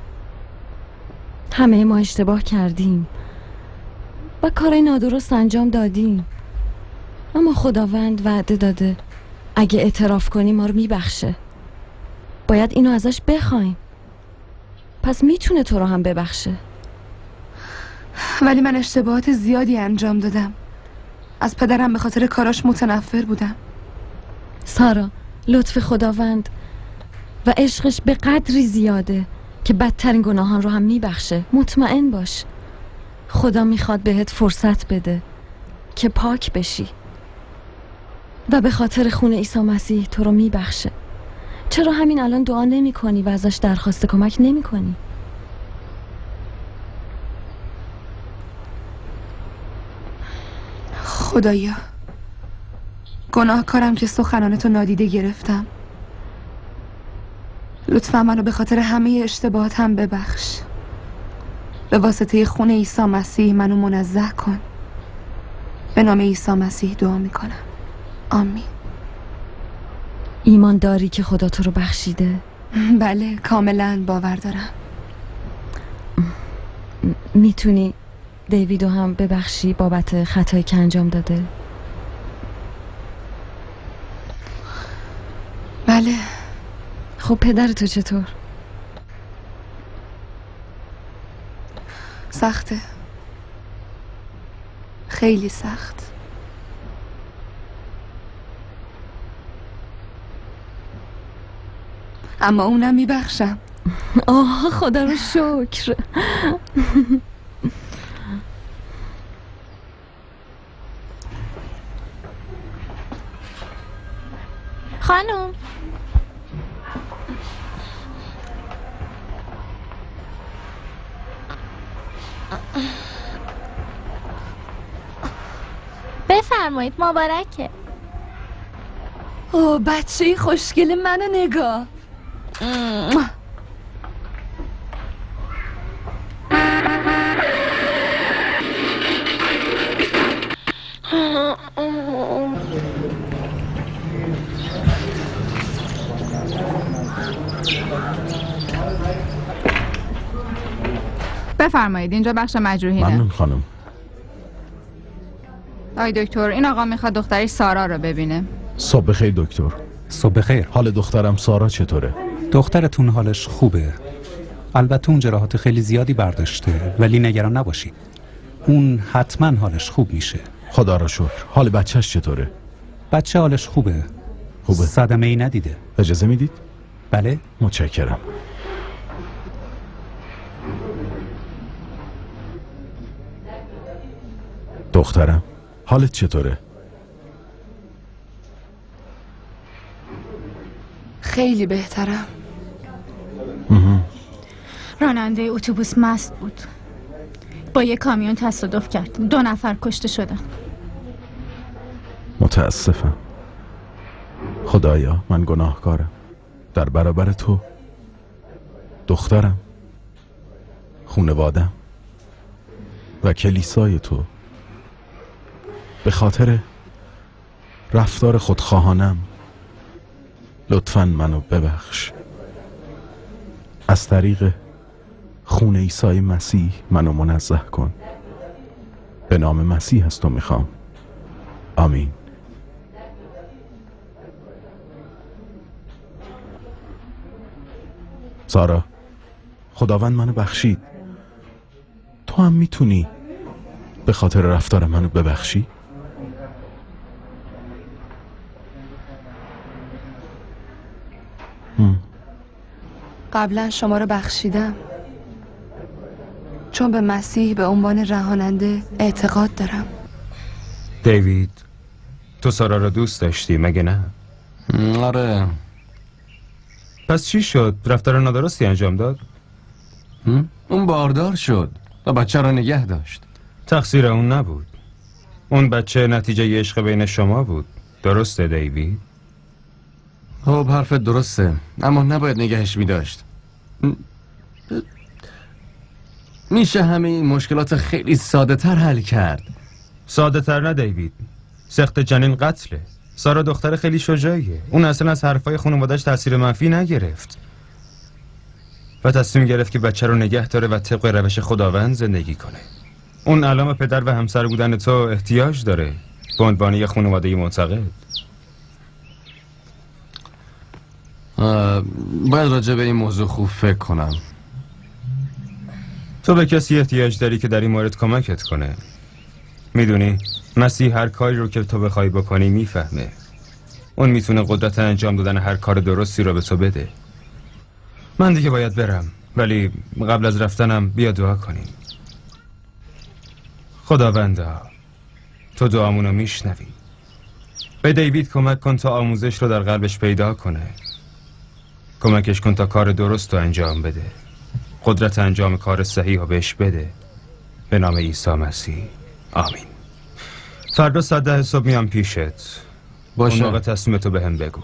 همه ما اشتباه کردیم و کارای نادرست انجام دادیم، اما خداوند وعده داده اگه اعتراف کنی ما رو میبخشه. باید اینو ازش بخوایم، پس میتونه تو رو هم ببخشه. ولی من اشتباهات زیادی انجام دادم. از پدرم به خاطر کاراش متنفر بودم. سارا، لطف خداوند و عشقش به قدری زیاده که بدترین گناهان رو هم میبخشه. مطمئن باش خدا میخواد بهت فرصت بده که پاک بشی و به خاطر خون عیسی مسیح تو رو میبخشه. چرا همین الان دعا نمی کنی و ازش درخواست کمک نمی کنی؟ خدایا، گناهکارم که سخنانتو نادیده گرفتم. لطفا منو به خاطر همه اشتباهاتم ببخش. به واسطه خون عیسی مسیح منو منزه کن. به نام عیسی مسیح دعا میکنم. آمین. ایمان داری که خدا تو رو بخشیده؟ بله، کاملا باور دارم. میتونی دیویدو هم ببخشی بابت خطایی که انجام داده؟ بله. خب پدر تو چطور؟ سخته، خیلی سخت. اما اونم میبخشم. آه خدا رو شکر. خانم بفرمایید، مبارکه. اوه بچه خوشگل منو نگاه. بفرمایید، اینجا بخش مجروحینه. ممنون خانم. آی دکتر، این آقا میخواد دختری سارا رو ببینه. صبح بخیر دکتر. صبح بخیر. حال دخترم سارا چطوره؟ دخترتون حالش خوبه. البته اون جراحات خیلی زیادی برداشته، ولی نگران نباشید. اون حتما حالش خوب میشه. خدا را شکر. حال بچهش چطوره؟ بچه حالش خوبه. خوبه. صدمه ای ندیده. اجازه میدید؟ بله. متشکرم. دخترم حالت چطوره؟ خیلی بهترم. راننده اتوبوس مست بود، با یه کامیون تصادف کرد، دو نفر کشته شدن. متاسفم. خدایا من گناهکارم در برابر تو، دخترم، خونوادم و کلیسای تو. به خاطر رفتار خودخواهانم لطفاً منو ببخش. از طریق خون عیسی مسیح منو منزه کن. به نام مسیح از تو میخوام. آمین. سارا، خداوند منو بخشید. تو هم میتونی به خاطر رفتار منو ببخشی؟ قبلا شما رو بخشیدم، چون به مسیح به عنوان رهاننده اعتقاد دارم. دیوید، تو سارا رو دوست داشتی مگه نه؟ آره. پس چی شد؟ رفتار نادرستی انجام داد؟ اون باردار شد و بچه رو نگه داشت. تقصیر اون نبود. اون بچه نتیجه عشق بین شما بود. درسته دیوید؟ خب حرفت درسته، اما نباید نگهش می داشت. میشه همه این مشکلات خیلی ساده تر حل کرد. ساده تر نه دیوید. سخت جنین قتله. سارا دختر خیلی شجاعیه. اون اصلا از حرفای خانواده‌اش تاثیر منفی نگرفت و تصمیم گرفت که بچه رو نگه داره و طبق روش خداوند زندگی کنه. اون علام پدر و همسر بودن تو احتیاج داره به عنوان یه خانواده معتقد. باید راجع به این موضوع خوب فکر کنم. تو به کسی احتیاج داری که در این مورد کمکت کنه. میدونی مسیح هر کاری رو که تو بخوای بکنی میفهمه. اون میتونه قدرت انجام دادن هر کار درستی رو به تو بده. من دیگه باید برم، ولی قبل از رفتنم بیا دعا کنیم. خداوندا، تو دعامونو میشنوی. به دیوید کمک کن تا آموزش رو در قلبش پیدا کنه. کمکش کن تا کار درست رو انجام بده. قدرت انجام کار صحیح رو بهش بده. به نام عیسی مسیح. آمین. فردا ساعت ده صبح میام پیشت. باشه. اون موقع تصمیمتو به هم بگو.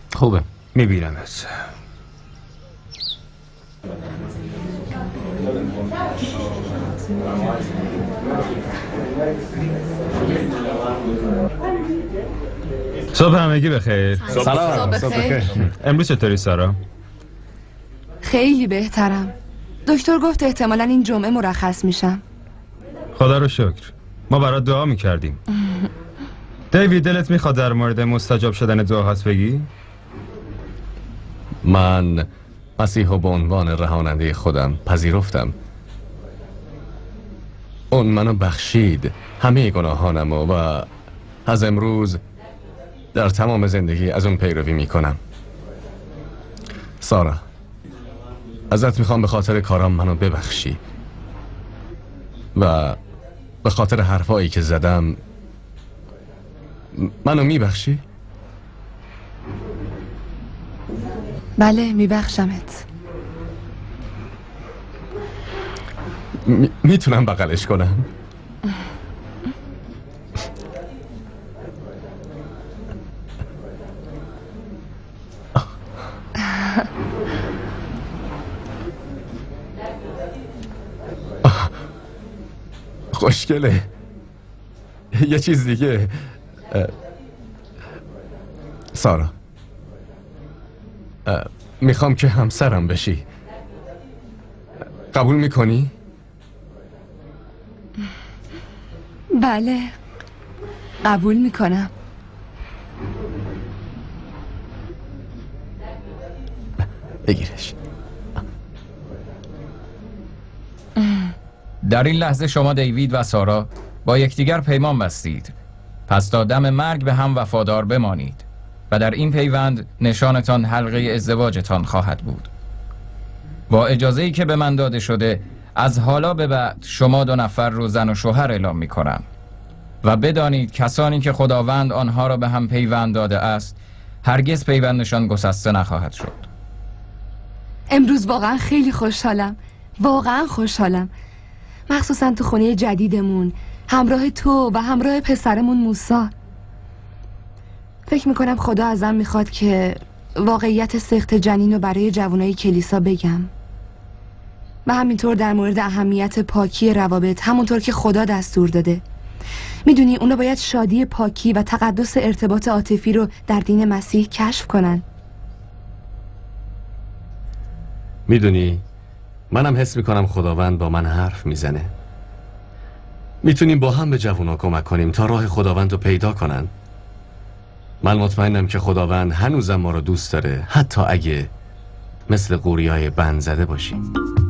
خوبه. میبینمت. صبح همگی بخیر. سلام. صبح بخیر. امروز چطوری سارا؟ خیلی بهترم. دکتر گفت احتمالاً این جمعه مرخص میشم. خدا رو شکر. ما برات دعا میکردیم. دیوید دلت میخواد در مورد مستجاب شدن دعاهات بگی؟ من مسیحو به عنوان رهاننده خودم پذیرفتم. اون منو بخشید همه گناهانم و از امروز در تمام زندگی از اون پیروی میکنم. سارا، ازت میخوام به خاطر کارام منو ببخشی و به خاطر حرفایی که زدم منو میبخشی؟ بله میبخشمت. می... میتونم بغلش کنم؟ خوشگله. یه چیز دیگه سارا، میخوام که همسرم بشی. قبول میکنی؟ بله قبول میکنم. بگیرش. در این لحظه شما دیوید و سارا با یکدیگر پیمان بستید، پس تا دم مرگ به هم وفادار بمانید و در این پیوند نشانتان حلقه ازدواجتان خواهد بود. با اجازه‌ای که به من داده شده از حالا به بعد شما دو نفر رو زن و شوهر اعلام می کنم و بدانید کسانی که خداوند آنها را به هم پیوند داده است هرگز پیوندشان گسسته نخواهد شد. امروز واقعا خیلی خوشحالم، واقعا خوشحالم، مخصوصا تو خونه جدیدمون همراه تو و همراه پسرمون موسی. فکر میکنم خدا ازم میخواد که واقعیت سخت جنین رو برای جوانای کلیسا بگم و همینطور در مورد اهمیت پاکی روابط همونطور که خدا دستور داده. میدونی اونا باید شادی پاکی و تقدس ارتباط عاطفی رو در دین مسیح کشف کنن. میدونی منم حس میکنم خداوند با من حرف میزنه. میتونیم با هم به جوونا کمک کنیم تا راه خداوند رو پیدا کنن. من مطمئنم که خداوند هنوزم ما رو دوست داره، حتی اگه مثل قوریای بند زده باشیم.